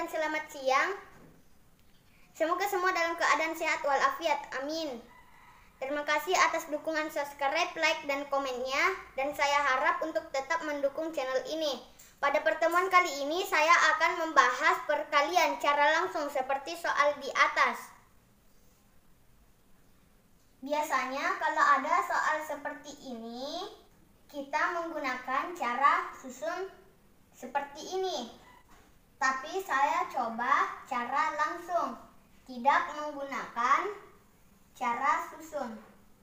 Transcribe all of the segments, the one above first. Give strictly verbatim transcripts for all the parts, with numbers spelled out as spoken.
dan selamat siang. Semoga semua dalam keadaan sehat walafiat. Amin. Terima kasih atas dukungan subscribe, like, dan komennya. Dan saya harap untuk tetap mendukung channel ini. Pada pertemuan kali ini saya akan membahas perkalian cara langsung seperti soal di atas. Biasanya kalau ada soal seperti ini, kita menggunakan cara susun seperti ini. Tapi saya coba cara langsung, tidak menggunakan cara susun.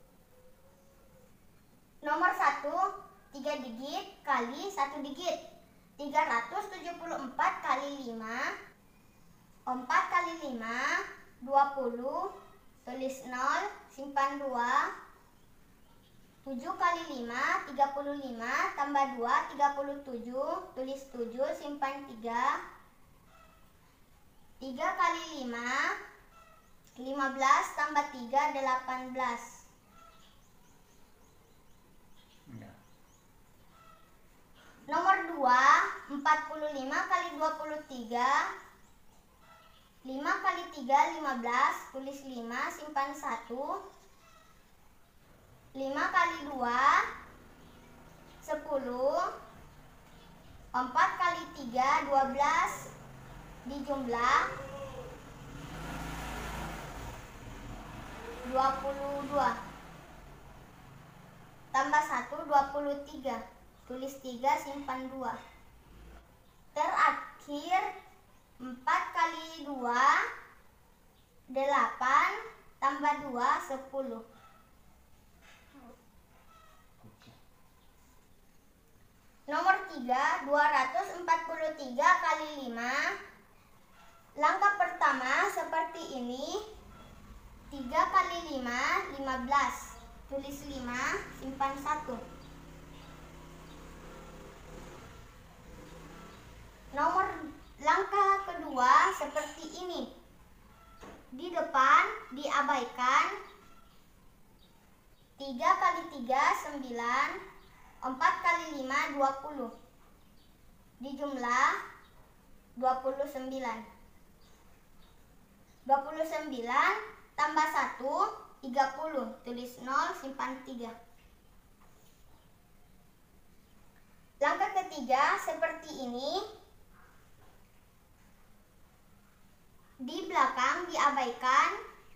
Nomor satu, tiga digit kali satu digit. tiga ratus tujuh puluh empat kali lima. empat kali lima, dua puluh. Tulis nol, simpan dua. tujuh kali lima, tiga puluh lima. Tambah dua, tiga puluh tujuh. Tulis tujuh, simpan tiga. tiga kali lima, lima belas. Tambah tiga, delapan belas. Nomor dua, empat puluh lima kali dua puluh tiga. lima kali tiga, lima belas. Tulis lima, simpan satu. lima kali dua, sepuluh. empat kali tiga, dua belas. Dijumlah dua puluh dua. Tambah satu, dua puluh tiga. Tulis tiga, simpan dua. Terakhir, empat kali dua, delapan. Tambah dua, sepuluh. Nomor tiga, dua ratus empat puluh tiga kali lima. Langkah pertama seperti ini. tiga kali lima, lima belas. Tulis lima, simpan satu. Nomor langkah kedua seperti ini. Di depan diabaikan. tiga kali tiga, sembilan. empat kali lima, dua puluh. Dijumlah dua puluh sembilan. dua puluh sembilan tambah satu, tiga puluh. Tulis nol, simpan tiga. Langkah ketiga seperti ini. Di belakang diabaikan.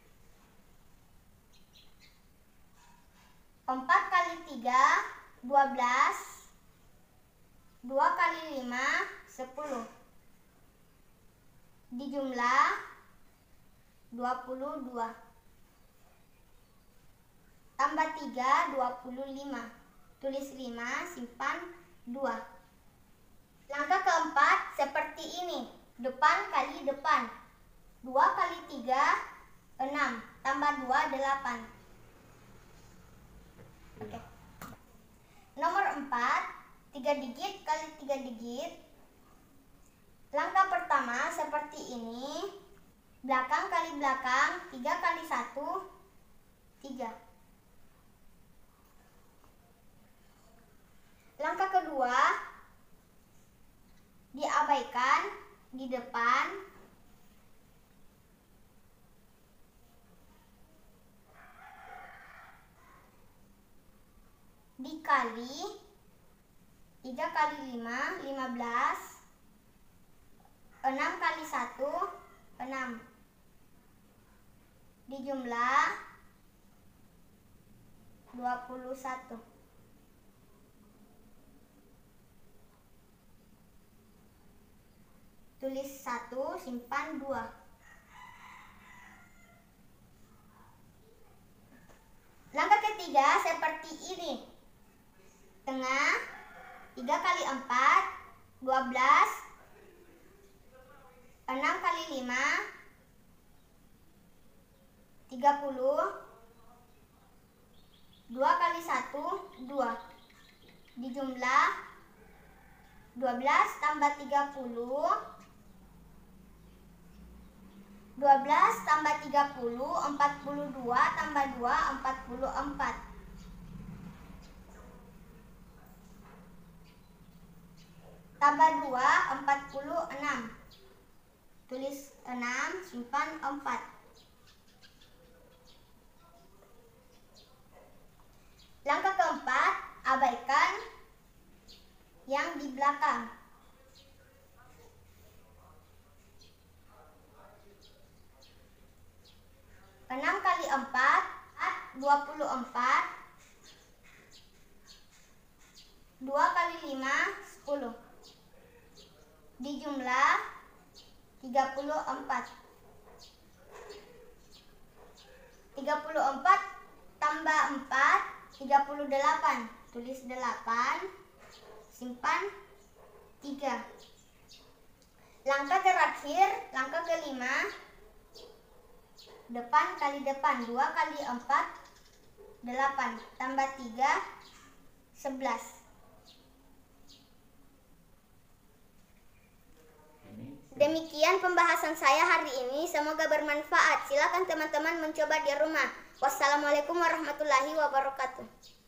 empat kali tiga, dua belas. dua kali lima, sepuluh. Dijumlah dua puluh dua. Tambah tiga, dua puluh lima. Tulis lima, simpan dua. Langkah keempat seperti ini. Depan kali depan. dua kali tiga, enam. Tambah dua, delapan. Oke. Nomor empat, tiga digit kali tiga digit. Langkah pertama seperti ini. Belakang kali belakang, tiga kali satu, tiga. Langkah kedua, diabaikan. Di depan. Dikali. tiga kali lima, lima belas. enam kali satu, enam. Dijumlah dua puluh satu. Tulis satu, simpan dua. Langkah ketiga seperti ini. Tengah, tiga kali empat, dua belas. enam kali lima, tiga puluh. dua kali satu, dua. Dijumlah dua belas tambah tiga puluh. dua belas tambah tiga puluh, empat puluh dua. Tambah dua, empat puluh empat. Tambah dua, empat puluh enam. tulis enam, simpan empat. Langkah keempat, abaikan yang di belakang. enam kali empat, dua puluh empat. dua kali lima, sepuluh. Dijumlah tiga puluh empat. tiga puluh empat tambah empat, tiga puluh delapan. Tulis delapan, simpan tiga. Langkah terakhir, langkah kelima, depan kali depan. dua kali empat, delapan. Tambah tiga, sebelas. Demikian pembahasan saya hari ini, semoga bermanfaat. Silakan teman-teman mencoba di rumah. Wassalamualaikum warahmatullahi wabarakatuh.